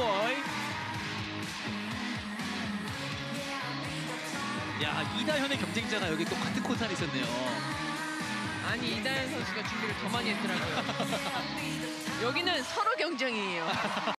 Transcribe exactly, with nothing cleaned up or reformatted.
야, 이다현의 경쟁자가 여기 또 같은 코트 안에 있었네요. 아니, 이다현 선수가 준비를 더 많이 했더라고요. 여기는 서로 경쟁이에요.